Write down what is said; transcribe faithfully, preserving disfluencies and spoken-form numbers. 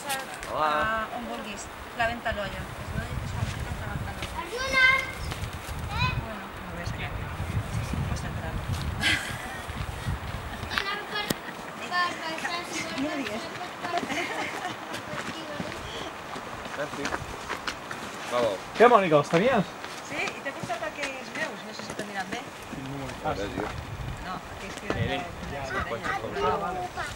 passar a on vulguis, la venta a l'olla. Els noies són la venta a l'olla. Bueno, no ves aquí. Sí, pues entrar. No digues. Merci. Bravo. Què, Mònica, els tenies? Sí, i t'he portat aquells meus, no sé si t'ho mirat bé. Gràcies. No, aquells que eren de...